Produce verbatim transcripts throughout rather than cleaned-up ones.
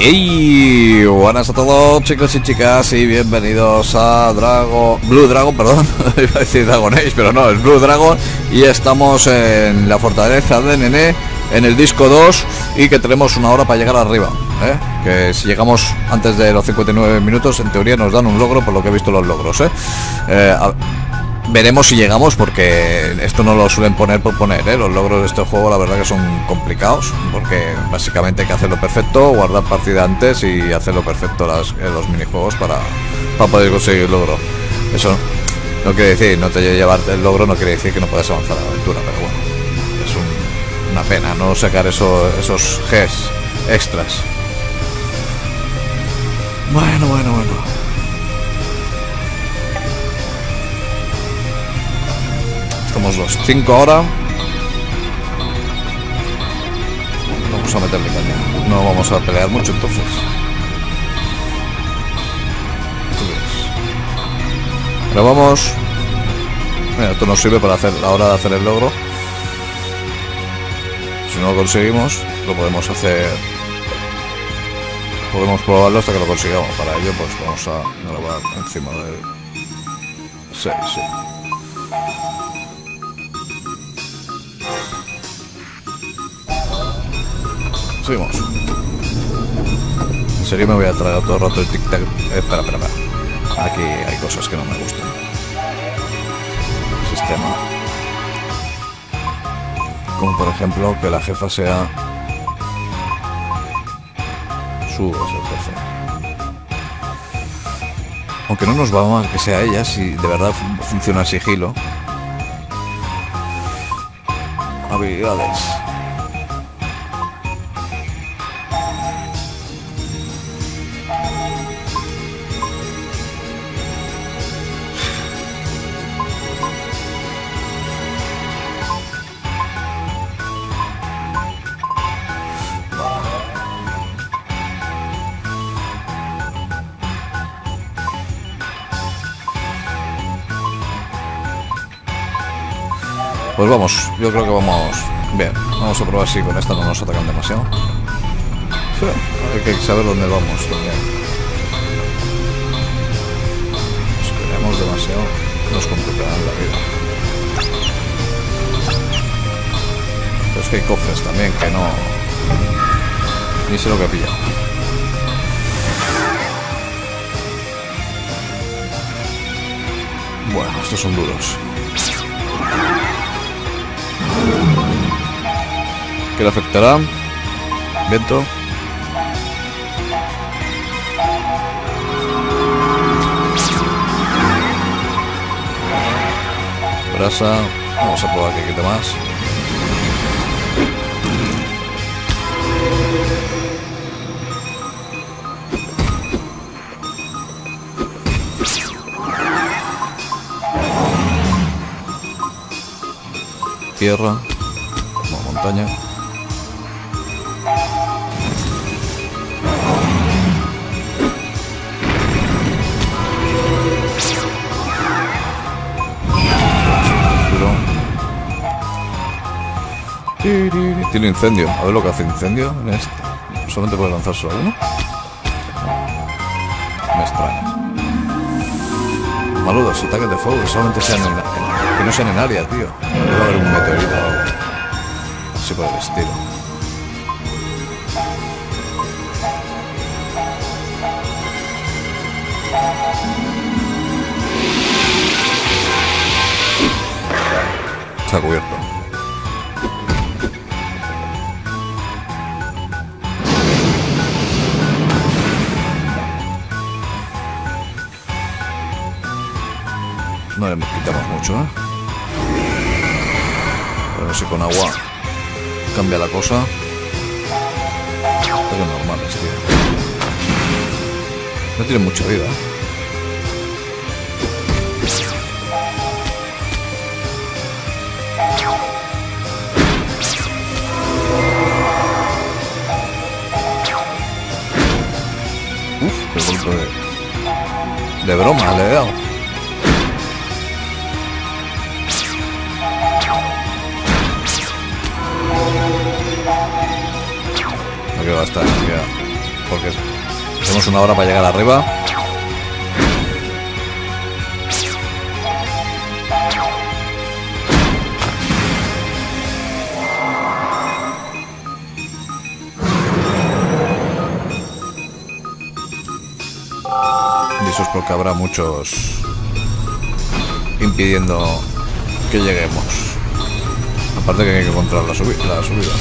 Y buenas a todos, chicos y chicas, y bienvenidos a Dragon Blue Dragon, perdón, iba a decir Dragon Age, pero no, es Blue Dragon. Y estamos en la fortaleza de Nene, en el disco dos, y que tenemos una hora para llegar arriba, ¿eh? Que si llegamos antes de los cincuenta y nueve minutos, en teoría nos dan un logro, por lo que he visto los logros, ¿eh? Eh, a... Veremos si llegamos, porque esto no lo suelen poner por poner, ¿eh? Los logros de este juego la verdad que son complicados, porque básicamente hay que hacerlo perfecto, guardar partida antes y hacerlo perfecto las, en los minijuegos para, para poder conseguir el logro. Eso no quiere decir, no te llevarte el logro no quiere decir que no puedas avanzar a la aventura, pero bueno, es un, una pena no sacar eso, esos Gs extras. Bueno, bueno, bueno. Estamos los cinco ahora. Vamos a meterle caña. No vamos a pelear mucho entonces. Pero vamos. Mira, esto nos sirve para hacer la hora de hacer el logro. Si no lo conseguimos, lo podemos hacer. Podemos probarlo hasta que lo consigamos. Para ello, pues vamos a grabar encima del seis, sí. Seguimos. En serio me voy a traer todo el rato el tic tac. Eh, espera, espera, espera. Aquí hay cosas que no me gustan. El sistema. Como por ejemplo que la jefa sea su es el jefe. Aunque no nos va mal que sea ella, si de verdad funciona el sigilo. Habilidades. Pues vamos, yo creo que vamos bien. Vamos a probar si con esta no nos atacan demasiado. Sí, hay que saber dónde vamos también. Si queremos demasiado, nos complicarán la vida. Pero es que hay cofres también que no... Ni sé lo que he pillado. Bueno, estos son duros. ¿Qué le afectará? Viento. Brasa. Vamos a probar que quite más. Tierra. Como montaña. Tiene incendio. A ver lo que hace incendio en este. Solamente puede lanzar solo uno. Me extraña. Maludos, ataques de fuego que solamente sean en, en, que no sean en área, tío. Debe haber un meteorito o algo así por el estilo. Está cubierto. No le quitamos mucho, ¿eh? Pero si con agua cambia la cosa. Ataques normales, tío. No tiene mucha vida, ¿eh? Uf, qué golpe de... de broma le he dado. No que va a estar ya. porque hacemos una hora para llegar arriba. Y eso es porque habrá muchos impidiendo que lleguemos. Aparte que hay que controlar la, subi la subida.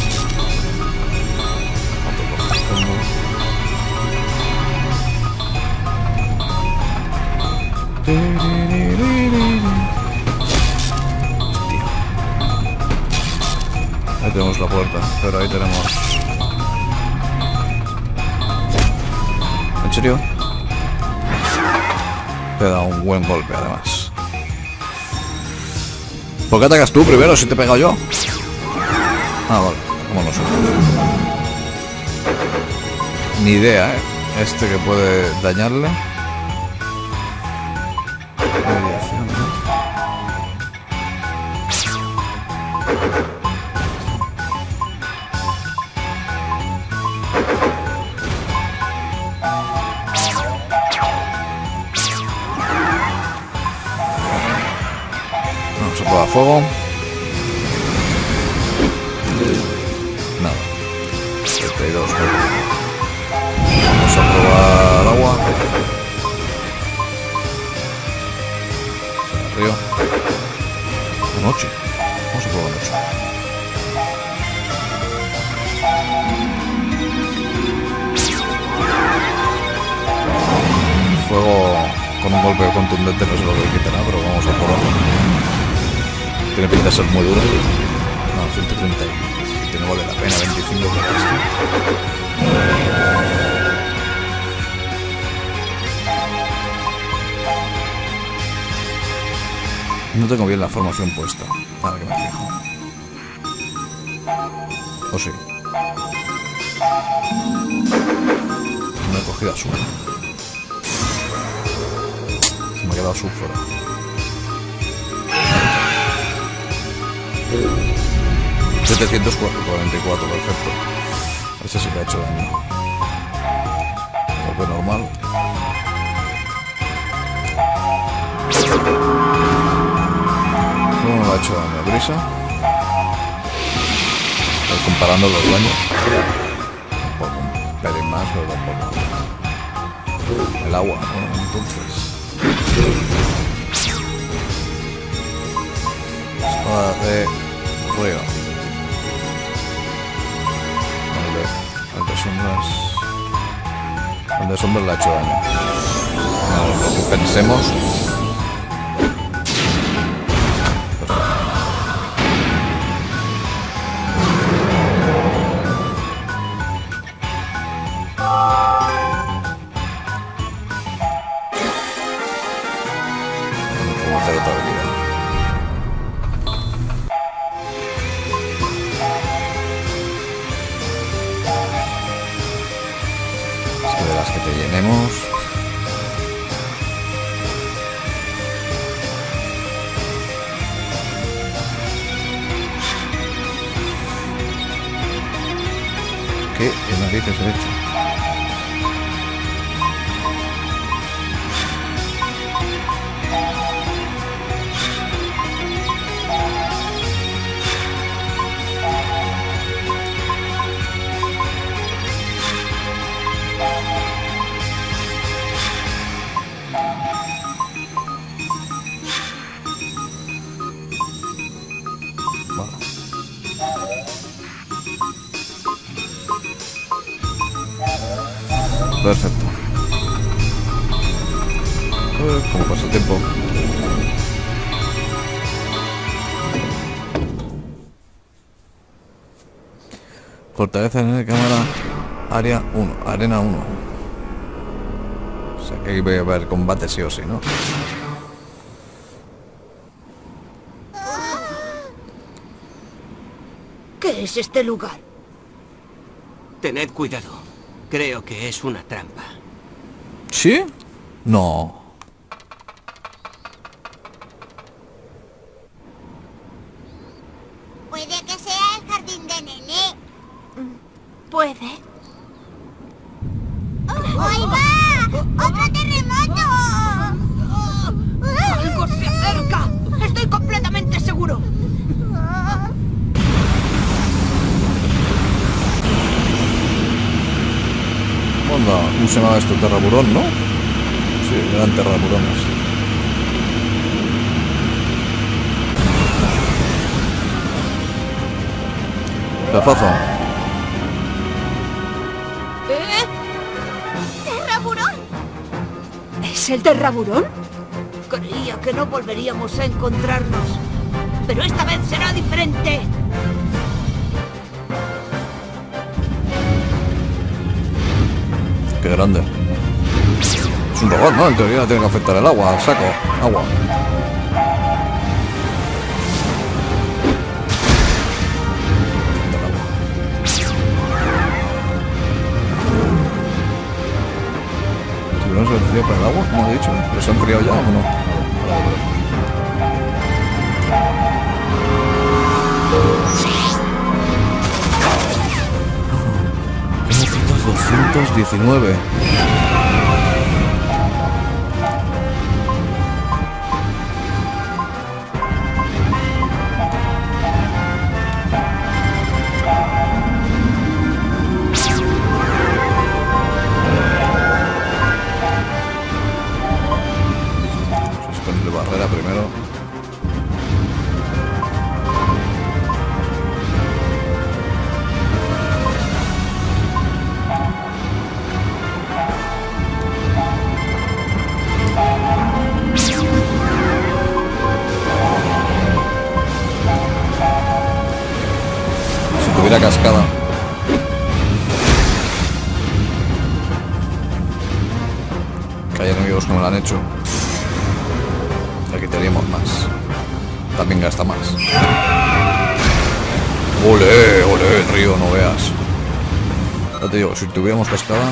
Hostia. Ahí tenemos la puerta, pero ahí tenemos... ¿En serio? Te da un buen golpe además. ¿Por qué atacas tú primero si te he pegado yo? Ah, vale, como nosotros. Ni idea, ¿eh? Este que puede dañarle. Mediación, ¿no? Vamos a probar fuego. Nada. setenta y dos. Vamos a probar agua. Río. Noche. Vamos a probar noche. Fuego con un golpe contundente no sé lo que quitará, pero vamos a probarlo. Tiene pinta de ser muy duro. No, ciento treinta. Que no vale la pena, veinticinco por esto. No tengo bien la formación puesta. Ahora que me fijo. ¿O sí? No he cogido azul. Se me ha quedado azul fuera. setecientos cuarenta y cuatro, perfecto. Ese sí que ha hecho daño. Golpe normal. ¿Cómo me ha hecho daño? ¿Brisa? Estoy comparando los daños. Un poco, un pelín más, pero tampoco. El agua, ¿no? Entonces. Espada de río. El de sombras. El de sombras le ha hecho daño. No, lo que pensemos. Vamos a hacer otra habilidad. Que te llenemos. ¿Qué en narices he hecho? Perfecto. Pues, ¿cómo pasa el tiempo? Fortaleza en la cámara. Área uno. Arena uno. O sea que ahí voy a ver combate sí o sí, ¿no? ¿Qué es este lugar? Tened cuidado. Creo que es una trampa. ¿Sí? No. Puede que sea el jardín de Nené. Puede. se llamaba esto? Terraburón, ¿no? Sí, eran terraburones. Pedazo. ¿Eh? ¿Terraburón? ¿Es el Terraburón? Creía que no volveríamos a encontrarnos, pero esta vez será diferente. Qué grande. Es un robot, ¿no? En teoría no tiene que afectar el agua, al saco. Agua. ¿Tiburones se enfría por el agua? Como he dicho. ¿Pero se han enfriado ya o no? doscientos diecinueve. Vamos a ponerle barrera primero. La cascada. Que hay enemigos como lo han hecho. Le quitaríamos más. También gasta más. Ole, ole, el río, no veas. Ya te digo, si tuviéramos cascada.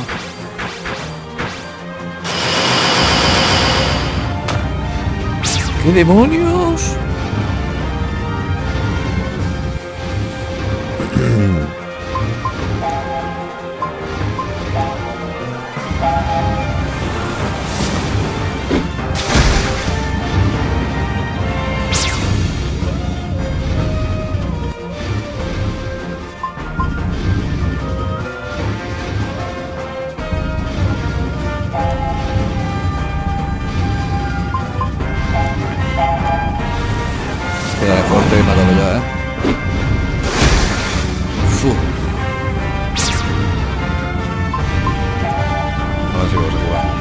¿Qué demonios? Queda fuerte y matado ya, eh. Uf. Ahora sí vamos a jugar.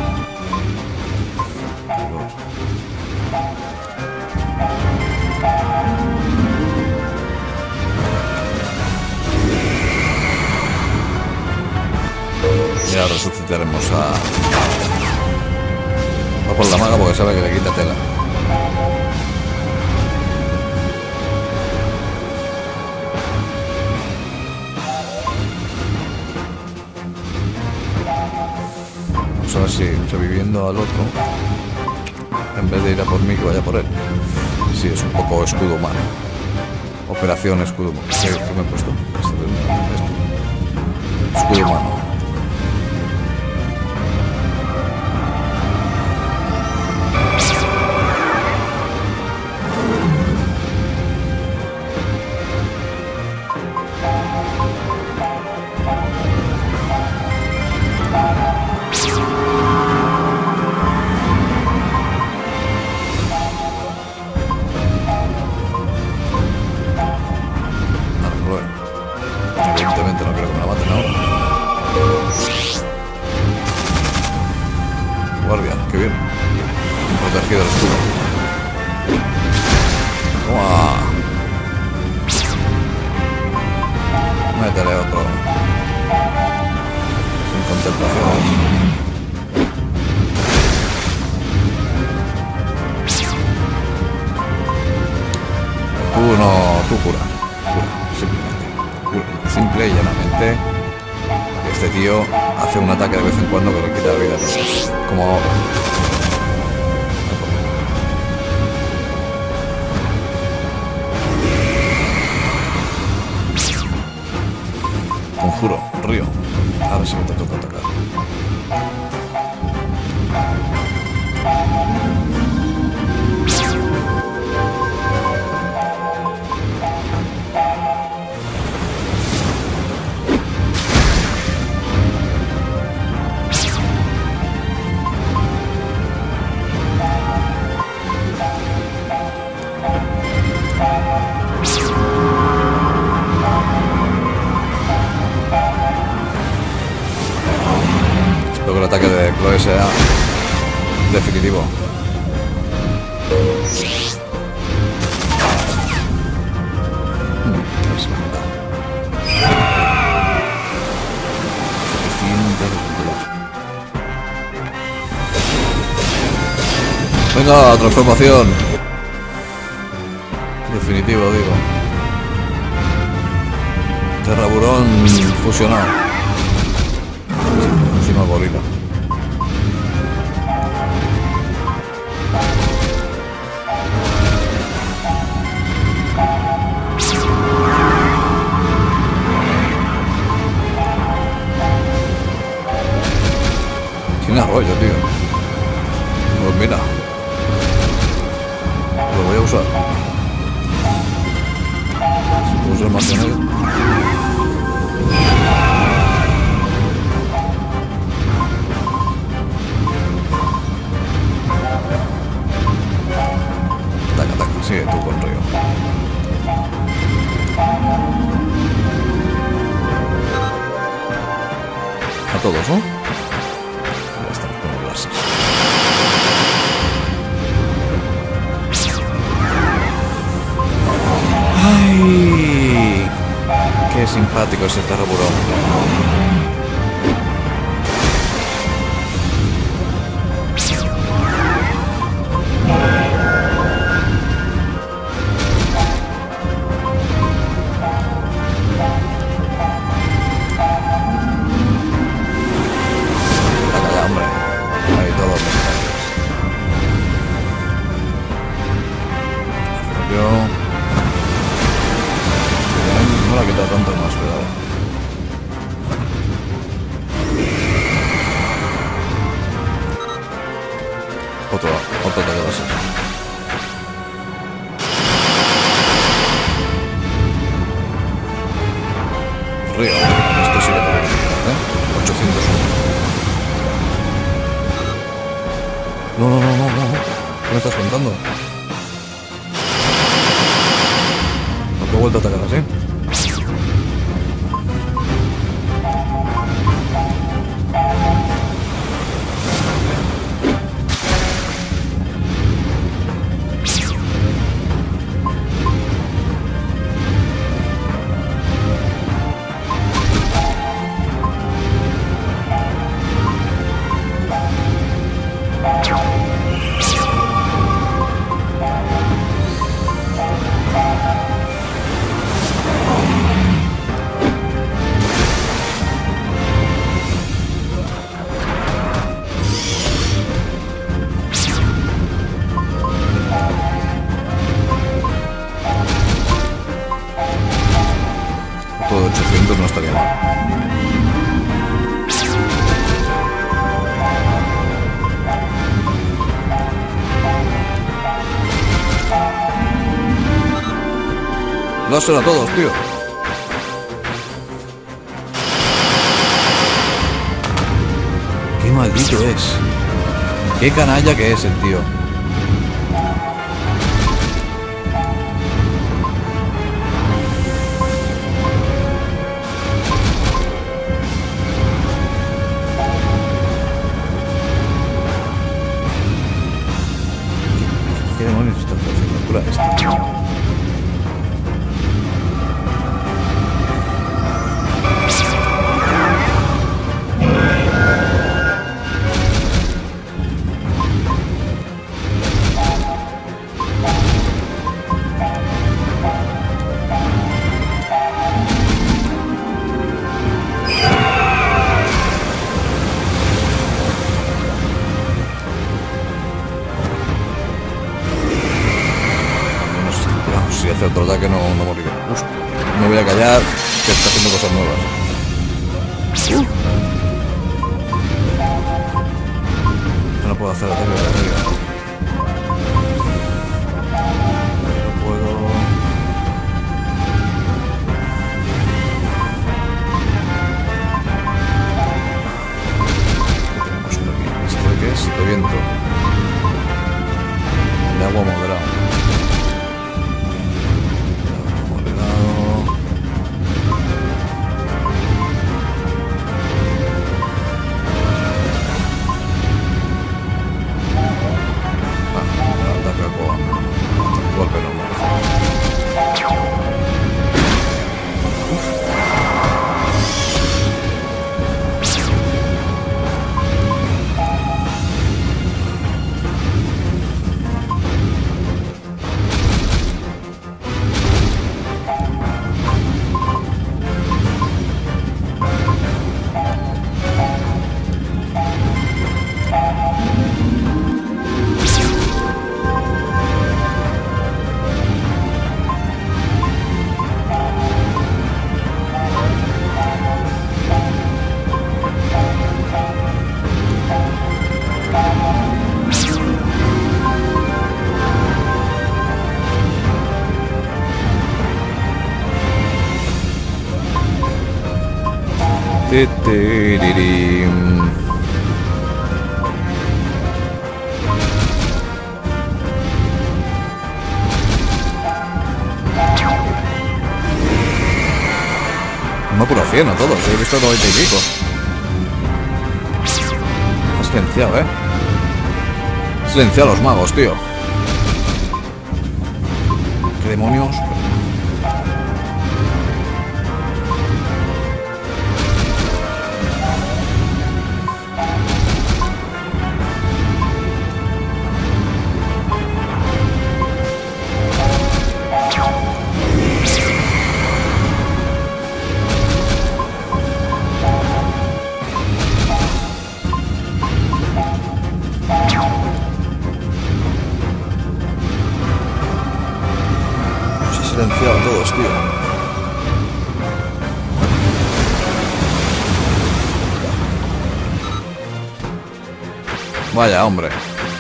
Ya resucitaremos a... Va por la maga porque sabe que le quita tela. Vamos a ver si reviviendo al otro, en vez de ir a por mí, que vaya por él. Sí, es un poco escudo humano. Operación escudo humano. ¿Qué, qué me he puesto? Esto. Escudo humano. Evidentemente no creo que me la maten ahora. Guardia, qué bien. Protegido el escudo. Toma. Métele otro. Sin contemplación. Tú no, tú cura. Cura, simplemente. Cura. Simple y llanamente. Este tío hace un ataque de vez en cuando que le quita la vida a todos. Como ahora. Conjuro, río. Ahora sí me te toca atacar. que sea definitivo. Venga, transformación. Definitivo, digo. Terraburón fusionado. Encima gorila. Tiene rollo, tío. Pues mira. Lo voy a usar. Si puedo usar más que nada. Taca, taca, sigue tú con Río. A todos, ¿no? Ya estamos con los láseres. ¡Ay! ¡Qué simpático ese terraburón! Acá ya, hombre. Ahí todos los espacios. Yo... no la quita tanto más, cuidado. Otro, otro ataque de ese. Río, esto sí que te lo ¿eh? ochocientos uno. No, no, no, no, no. ¿Qué me estás contando? No te he vuelto a atacar así. Todo ochocientos no estaría mal. Láser a todos, tío. Qué maldito es. Qué canalla que es el tío. ¿Qué demonios está haciendo cura esto? Si hace otro ataque no, no moriré. Uf, me voy a callar, que está haciendo cosas nuevas. Uh. No puedo hacer ataque de arriba. No puedo. ¿Qué tenemos por aquí? Este que es de viento. De agua moderada. Ti, ti, ri, ri. No puro cien a todos, he visto noventa y pico. Ha silenciado, eh. Ha silenciado a los magos, tío. ¿Qué demonios? Silenciado a todos, tío. Vaya, hombre.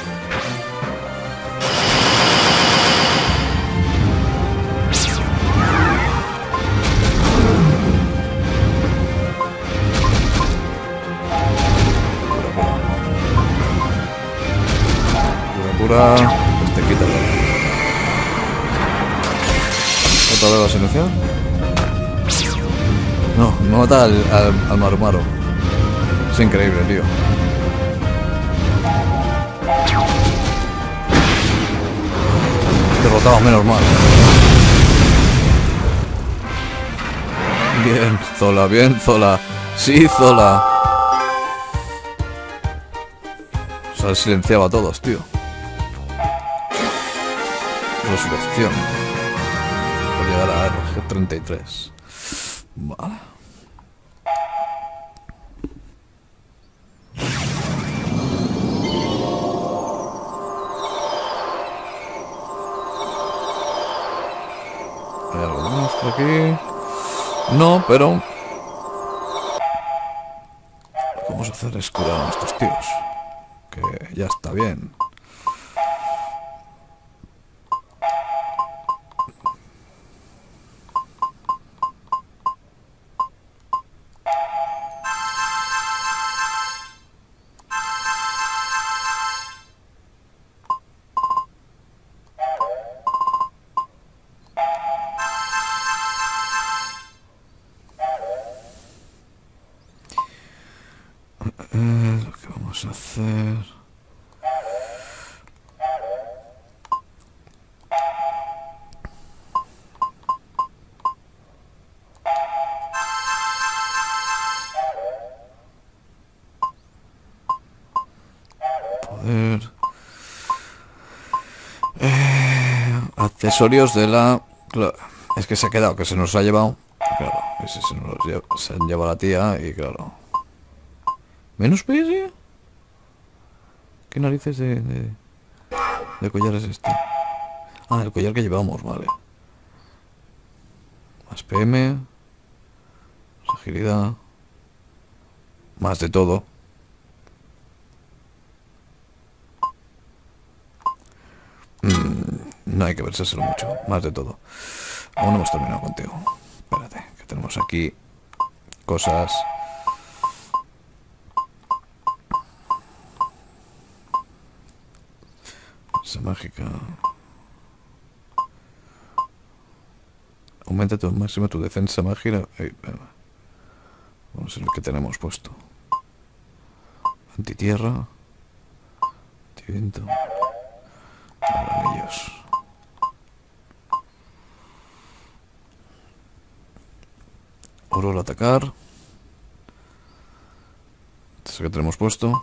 Pura, pura. Este quítalo. ¿Otra vez la silenciar? No, me mata al, al, al Marumaro. Es increíble, tío. Derrotado, menos mal. Bien, Zola, bien, Zola. Sí, Zola. Se silenciaba a todos, tío. Resurrección. Llegar a R G treinta y tres. Vale. ¿Hay algo más por aquí? No, pero lo que vamos a hacer es curar a estos tíos. Que ya está bien. Eh, lo que vamos a hacer... Poder... Eh, accesorios de la... Claro, es que se ha quedado, que se nos ha llevado... Claro, ese se nos lleva, se lleva la tía y claro... ¿Menos P S? ¿Qué narices de, de, de collar es este? Ah, el collar que llevamos, vale. Más P M. Más agilidad. Más de todo. Mm, no hay que versárselo mucho. Más de todo. Aún no hemos terminado contigo. Espérate, que tenemos aquí cosas... Esa mágica. Aumenta tu máximo tu defensa mágica. Ay, vamos a ver qué tenemos puesto. Antitierra. Antiviento. Anillos. Oro al atacar. Este es el que tenemos puesto.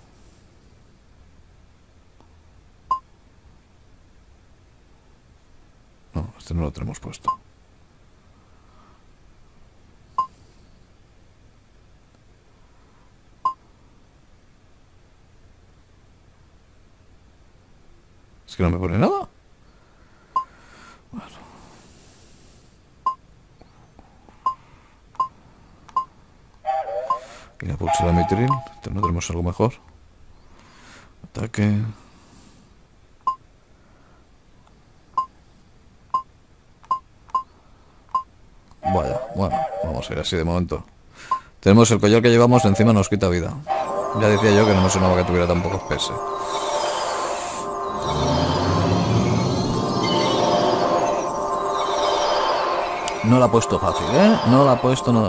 No, este no lo tenemos puesto. Es que no me pone nada. Bueno. Y la pulsera mitril. No tenemos algo mejor. Ataque. Vaya, bueno, vamos a ir así de momento. Tenemos el collar que llevamos, encima nos quita vida. Ya decía yo que no me sonaba que tuviera tan pocos P S. No la ha puesto fácil, ¿eh? No la ha puesto nada.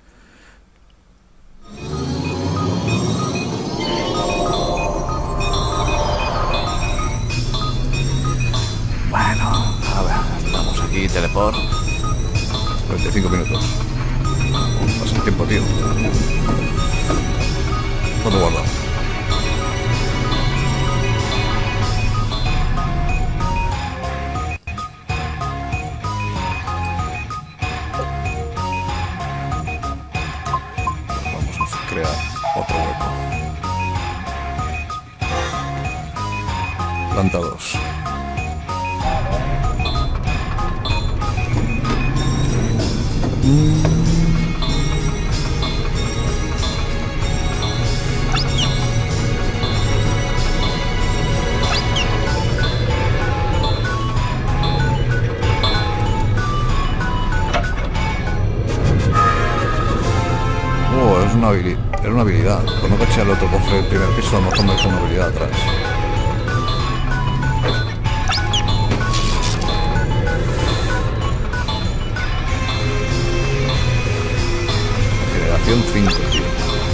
Bueno, a ver, estamos aquí, teleport. cuarenta y cinco minutos. Pasa el tiempo, tío. Foto guardado. Vamos a crear otro hueco. Planta dos. Mm. Oh, es una habilidad. Era una habilidad. Pues no caché el otro cofre del primer piso, a lo mejor me deja una habilidad atrás. cinco, tío.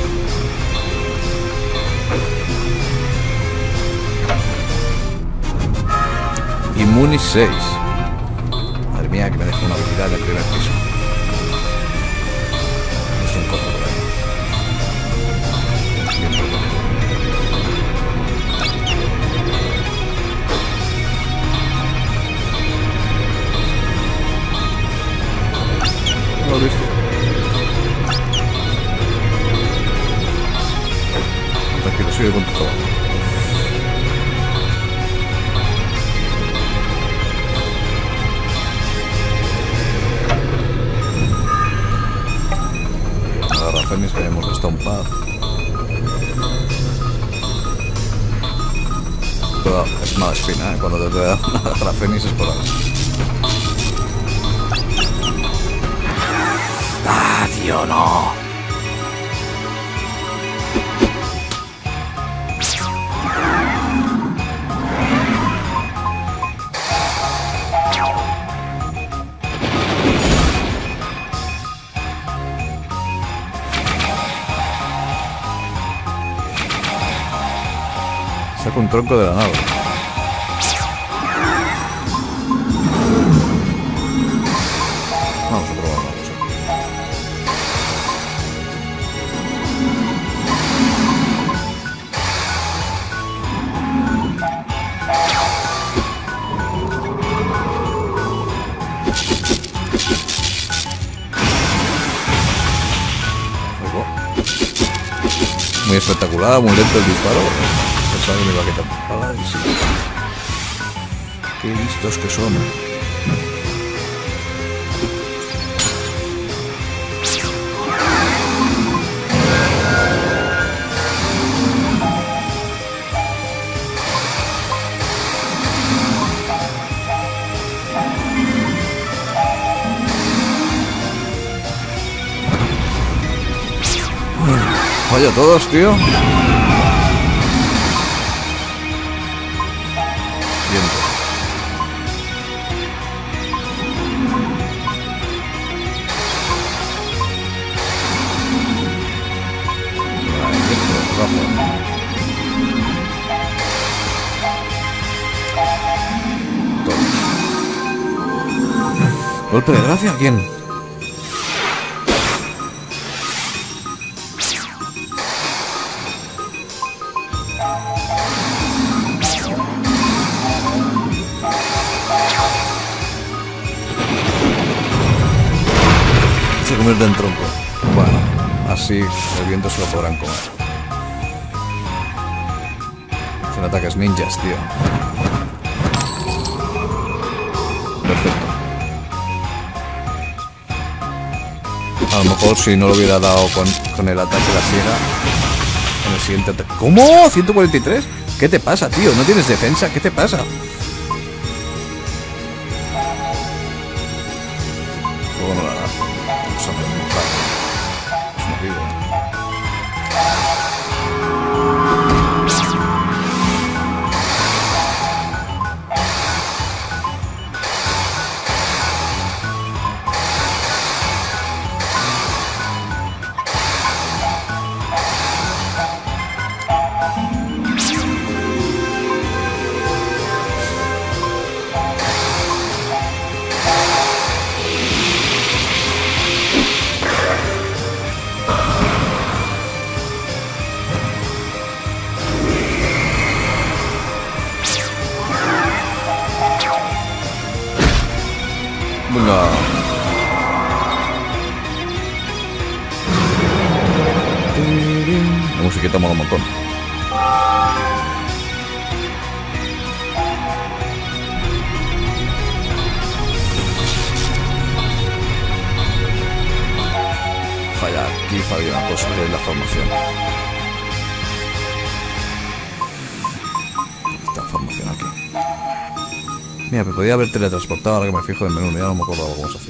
Inmuni seis. Madre mía, que me deja una habilidad del primer piso. No es un cofre por ahí. Bien protegido. No lo he visto. Tranquilo, sigue con tu trabajo. La Rafenis que hemos gastado un par. Toda es mala espina, ¿eh? Cuando te da una Rafenis es por algo. ¡Ah, tío, no! Saca un tronco de la nave. Vamos a probar una cosa. Muy espectacular, muy lento el disparo. Pensaba que me iba a quitar pala y sí. Qué listos que son. Vaya todos, tío. Viento. Todos. ¿Golpe de gracia? ¿A quién? Se convierte en tronco. Bueno, así el viento se lo podrán comer. Hacen ataques ninjas, tío. Perfecto. A lo mejor si no lo hubiera dado con, con el ataque la ciega, en el siguiente ataque. ¿Cómo? ¿ciento cuarenta y tres? ¿Qué te pasa, tío? ¿No tienes defensa? ¿Qué te pasa? Fuego no la da. Es un vivo. Venga. La musiquita mola un montón. Falla aquí, falla una cosa, que es la formación. Esta formación aquí. Mira, me podía haber teletransportado ahora que me fijo del menú, ya no me acuerdo cómo se hacía.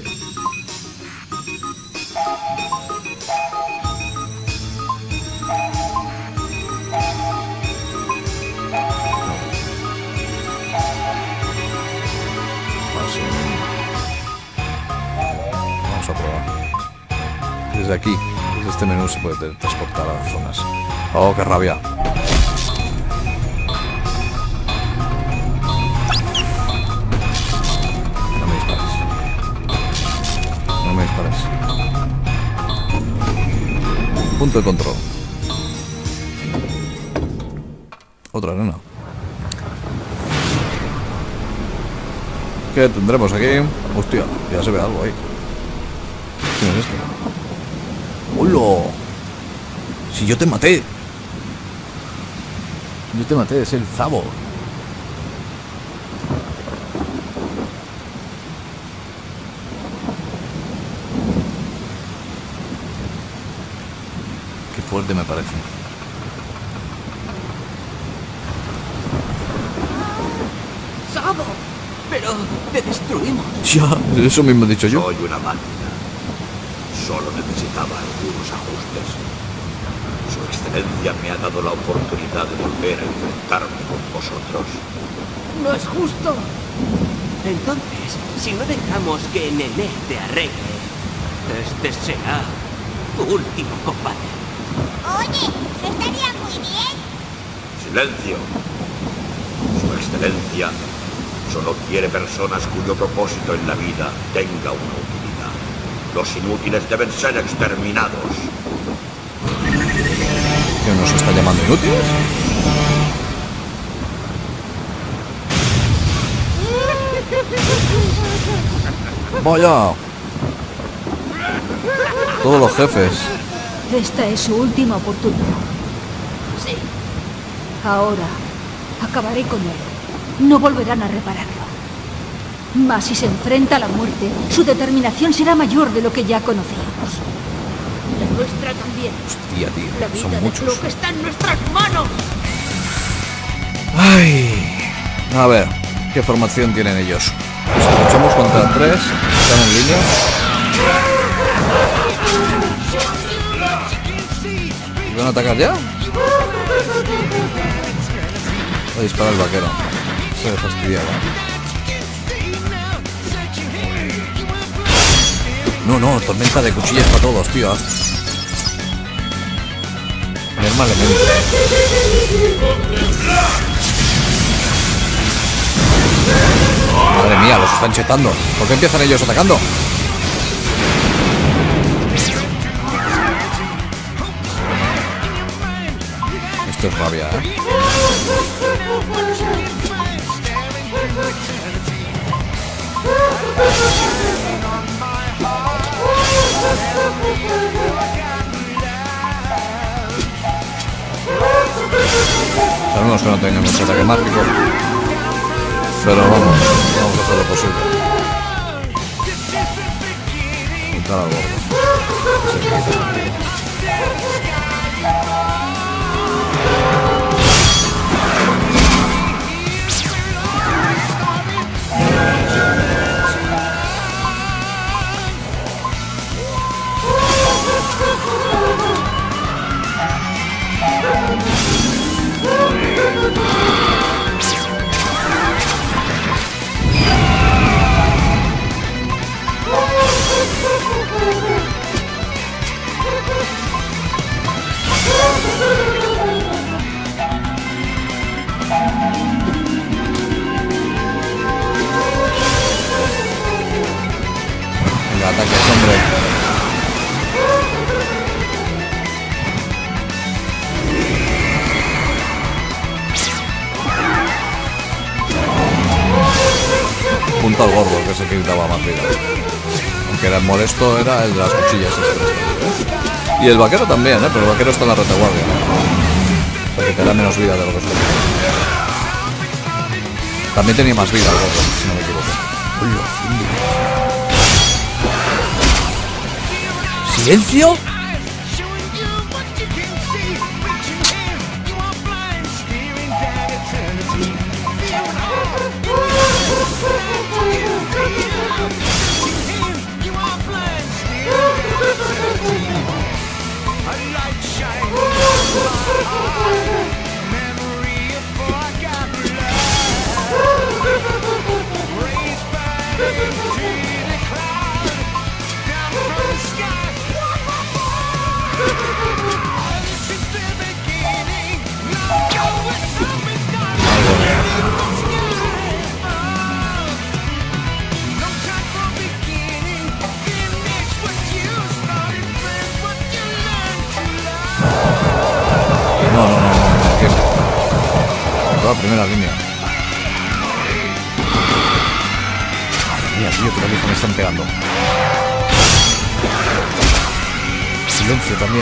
Vamos a probar. Desde aquí, desde este menú se puede teletransportar a las zonas. Oh, qué rabia. Punto de control. Otra arena. ¿Qué tendremos aquí? Hostia, ya se ve algo ahí. ¿Quién es este? ¡Hola! Si yo te maté. Yo te maté, es el Zabo. Fuerte me parece. ¡Zabo! Pero te destruimos. Ya, eso mismo he dicho yo. Soy una máquina. Solo necesitaba algunos ajustes. Su excelencia me ha dado la oportunidad de volver a enfrentarme con vosotros. No es justo. Entonces, si no dejamos que Nené te arregle, este será tu último combate. Oye, eso estaría muy bien. Silencio. Su excelencia solo quiere personas cuyo propósito en la vida tenga una utilidad. Los inútiles deben ser exterminados. ¿Qué nos está llamando inútiles? Vaya. Todos los jefes. Esta es su última oportunidad. Sí. Ahora acabaré con él. No volverán a repararlo. Mas si se enfrenta a la muerte, su determinación será mayor de lo que ya conocíamos. La nuestra también. Hostia, tío. La vida Son de muchos. Fluke está en nuestras manos. Ay. A ver, ¿qué formación tienen ellos? Pues luchamos contra tres. Están en línea. ¿Van a atacar ya? Va a disparar el vaquero. Se le fastidiaba. No, no, tormenta de cuchillas para todos, tío. Merma elemento. Madre mía, los están chetando. ¿Por qué empiezan ellos atacando? Esto es rabia, ¿eh? Sabemos que no tenemos ataque mágico, pero vamos, vamos a hacer lo posible. Juntar al gordo. El ataque es hombre. junto al gordo, que es el que quitaba más vida. Aunque era el molesto, era el de las cuchillas este, este, ¿eh? Y el vaquero también, ¿eh? Pero el vaquero está en la retaguardia, o sea que te da menos vida de lo que suele. También tenía más vida el gordo, si no me equivoco. ¿Silencio? No, no, no, no, no, ¿qué? Toda primera línea. Mira, tío, que lo me están pegando. Silencio también.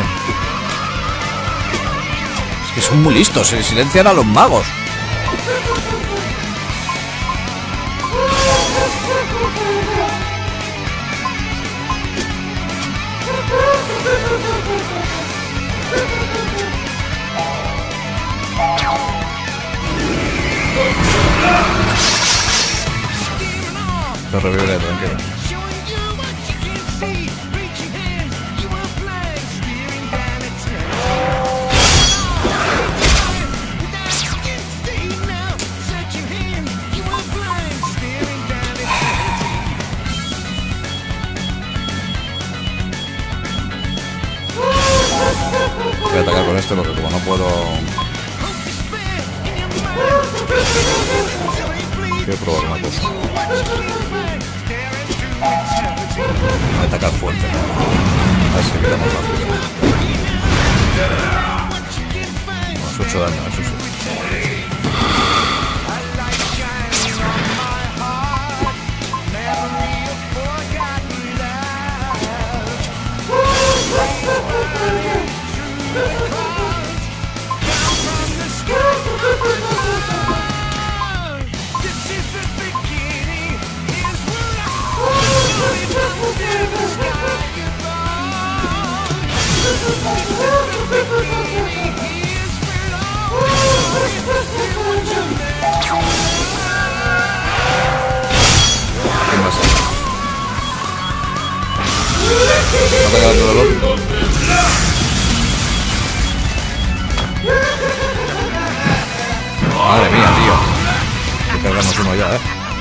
Es que son muy listos, se silencian a los magos. Te reviviré, tranquilo. Voy a atacar con este porque como no puedo... Quiero probar una cosa. Voy a atacar fuerte. A ver si quitamos la fibra. Unos ocho daño, eso sí. ¿Quién va a ser? ¿Va a atacar el reloj? Madre mía, tío. Hay que cargarnos uno ya, eh.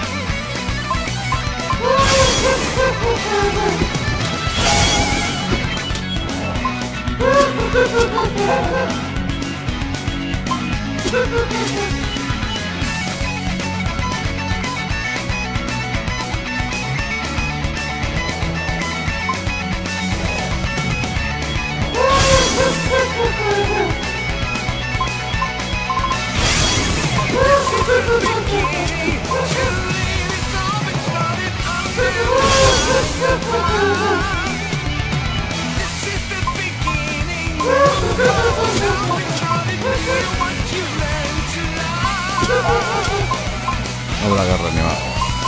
No me la agarra ni más.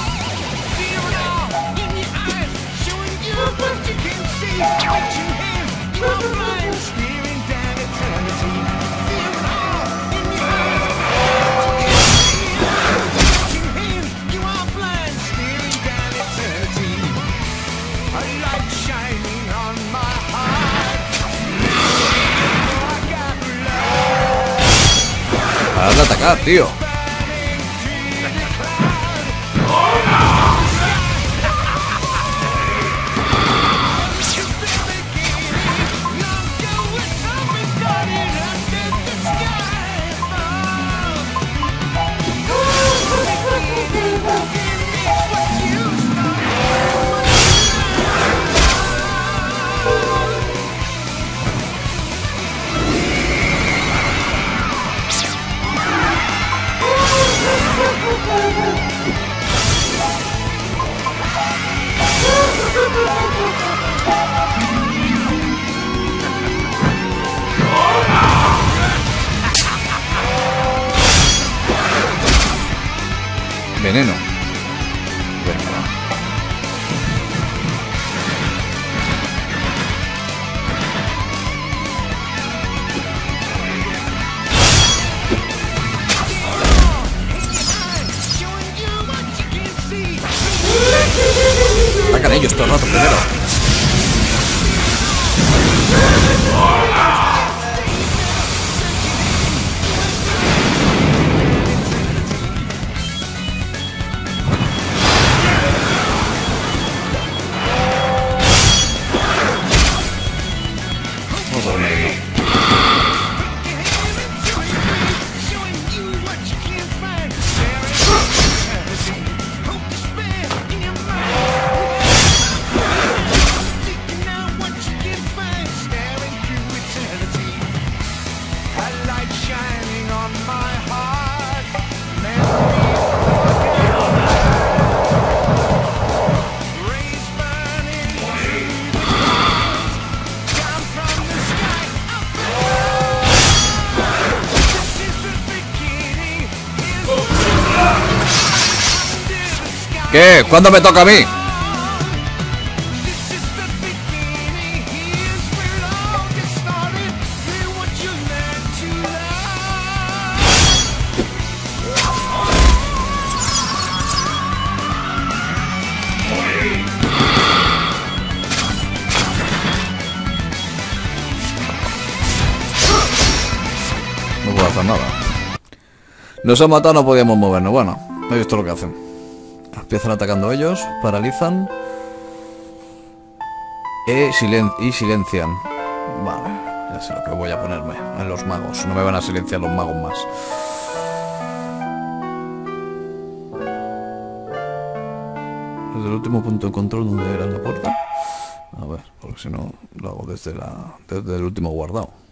Para de atacar, tío. veneno. Venga, va. Atacan ellos todo el rato primero. Vamos a dormirlo. ¿Qué? ¿Cuándo me toca a mí? No puedo hacer nada. Nos han matado, no podíamos movernos. Bueno, he visto lo que hacen. Empiezan atacando ellos, paralizan e silen y silencian. Vale, ya sé lo que voy a ponerme en los magos. No me van a silenciar los magos más. Desde el último punto de control donde era la puerta. A ver, porque si no lo hago desde la desde el último guardado.